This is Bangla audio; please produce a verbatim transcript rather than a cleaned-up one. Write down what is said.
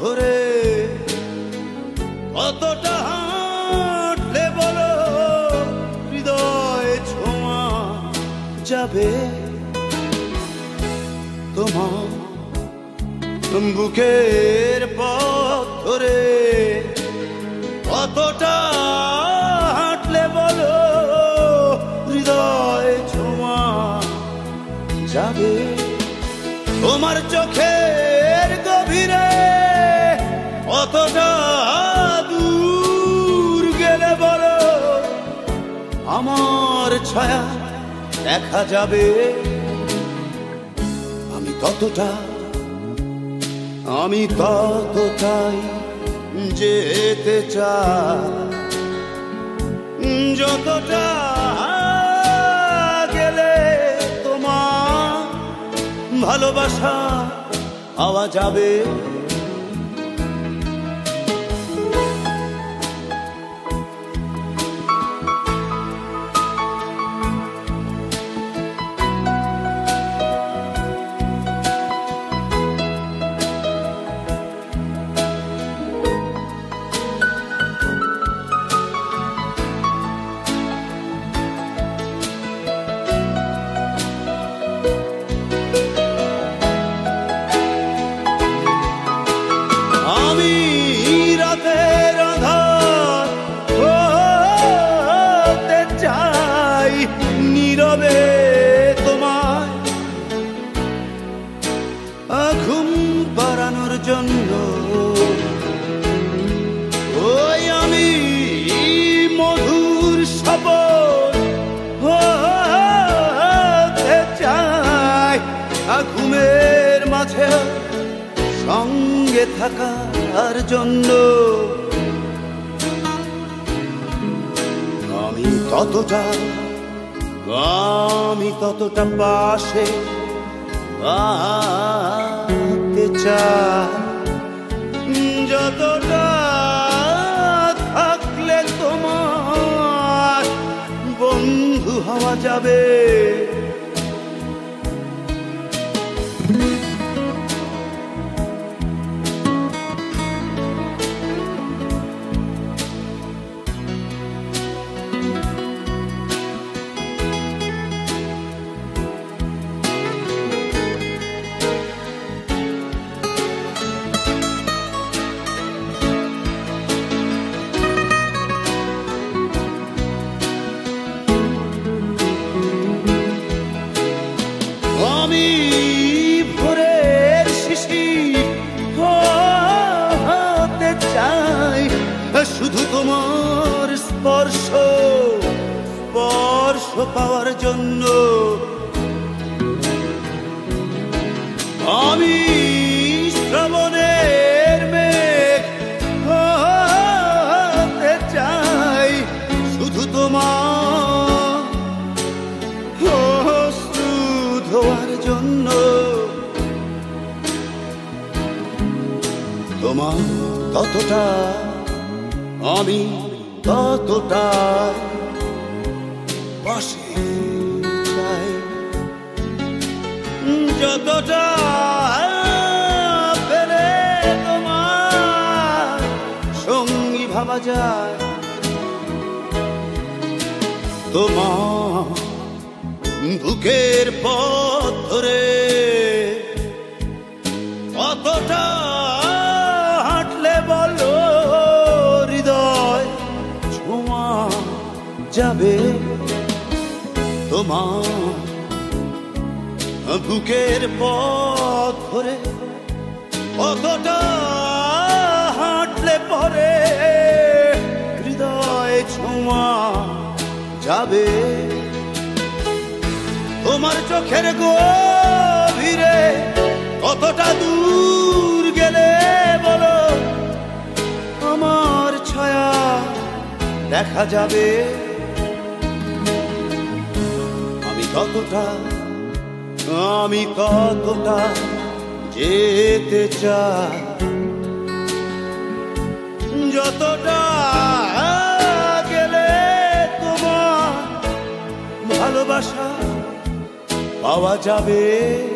ধরে কতটা হাঁটলে বলো হৃদয় ছোঁয়া যাবে তোমার বুকের পথ ধরে কতটা হাঁটলে বলো হৃদয় ছোঁয়া যাবে তোমার চোখের গভীরে কতটা দূর গেলে বলো আমার ছায়া দেখা যাবে আমি ততটা আমি ততটাই যেতে চাই যতটা গেলে তোমার ভালোবাসা পাওয়া যাবে ঘুম পাড়ানোর জন্য ওই আমি মধুর শপথ হতে চাই ঘুমের মাঝে সঙ্গে থাকার জন্য আমি ততটা আমি ততটা পাশে আতে চাই যতটা থাকলে তোমার বন্ধু হওয়া যাবে আমি ভোরের শিশির হতে চাই শুধু তোমার স্পর্শ স্পর্শ পাওয়ার জন্য আমি শ্রাবণের মেঘ হতে চাই শুধু তোমার ধোয়ার জন্য তোমার ততটা আমি ততটা পাশে চাই যতটা পেলে তোমার সঙ্গী ভাবা যায় তোমার বুকের পথ ধরে কতটা হাঁটলে বলো হৃদয় ছোঁয়া যাবে তোমার বুকের পথ ধরে কতটা হাঁটলে পরে হৃদয় ছোঁয়া যাবে তোমার চোখের গভীরে কতটা দূর গেলে বলো আমার ছায়া দেখা যাবে আমি ততটা আমি ততটা যেতে চাই যতটা গেলে তোমার ভালোবাসা পাওয়া যাবে।